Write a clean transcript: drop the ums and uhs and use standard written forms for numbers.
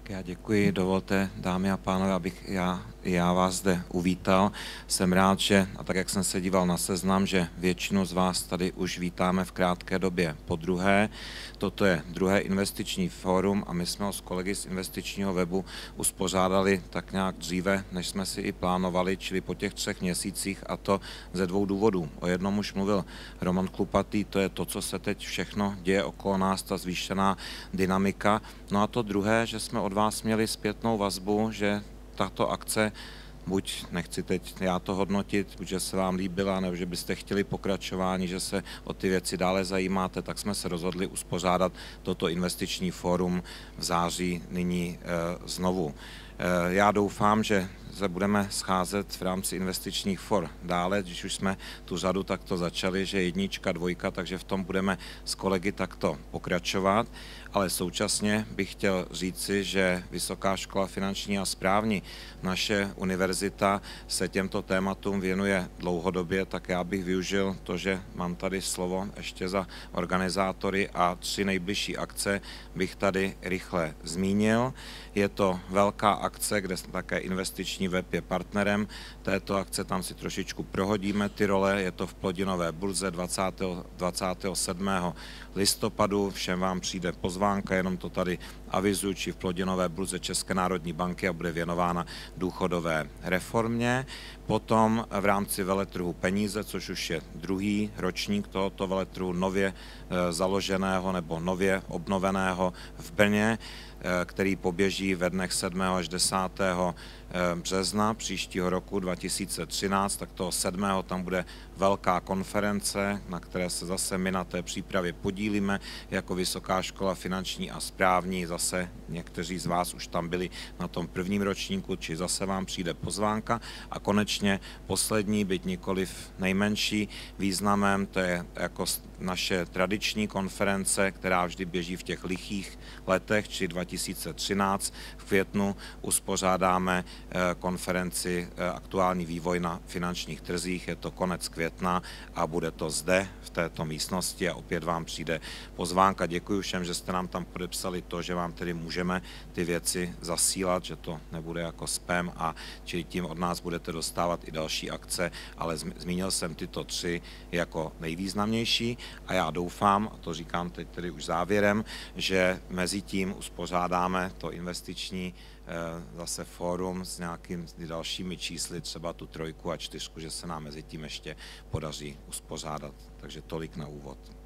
Tak já děkuji, dovolte, dámy a pánové, abych já vás zde uvítal. Jsem rád, že, a tak jak jsem se díval na seznam, že většinu z vás tady už vítáme v krátké době podruhé. Toto je druhé investiční fórum a my jsme ho s kolegy z investičního webu uspořádali tak nějak dříve, než jsme si i plánovali, čili po těch 3 měsících, a to ze 2 důvodů. O jednom už mluvil Roman Chlupatý, to je to, co se teď všechno děje okolo nás, ta zvýšená dynamika. No a to druhé, že jsme od vás měli zpětnou vazbu, že tato akce, buď nechci teď já to hodnotit, buď že se vám líbila, nebo že byste chtěli pokračování, že se o ty věci dále zajímáte, tak jsme se rozhodli uspořádat toto investiční fórum v září nyní znovu. Já doufám, že se budeme scházet v rámci investičních for dále, když už jsme tu řadu takto začali, že 1, 2, takže v tom budeme s kolegy takto pokračovat, ale současně bych chtěl říci, že Vysoká škola finanční a správní, naše univerzita, se těmto tématům věnuje dlouhodobě, tak já bych využil to, že mám tady slovo ještě za organizátory a 3 nejbližší akce bych tady rychle zmínil. Je to velká akce, kde také investiční web je partnerem této akce, tam si trošičku prohodíme ty role, je to v Plodinové burze 27. listopadu, všem vám přijde pozvánka, jenom to tady avizuji, či v Plodinové burze České národní banky a bude věnována důchodové reformě. Potom v rámci veletrhu peníze, což už je 2. ročník tohoto veletrhu nově založeného nebo nově obnoveného v Brně, který poběží ve dnech 7. až 10. března příštího roku 2013, tak toho 7. tam bude velká konference, na které se zase my na té přípravě podílíme jako Vysoká škola finanční a správní. Zase někteří z vás už tam byli na tom 1. ročníku, či zase vám přijde pozvánka. A konečně poslední, byť nikoliv nejmenší významem, to je jako naše tradiční konference, která vždy běží v těch lichých letech, či 2013. V květnu uspořádáme konferenci Aktuální vývoj na finančních trzích, je to konec května a bude to zde v této místnosti a opět vám přijde pozvánka. Děkuji všem, že jste nám tam podepsali to, že vám tedy můžeme ty věci zasílat, že to nebude jako spam a čili tím od nás budete dostávat i další akce, ale zmínil jsem tyto 3 jako nejvýznamnější a já doufám, a to říkám teď tedy už závěrem, že mezi tím uspořádáme to investiční zase fórum s nějakými dalšími čísly, třeba tu 3 a 4, že se nám mezi tím ještě podaří uspořádat. Takže tolik na úvod.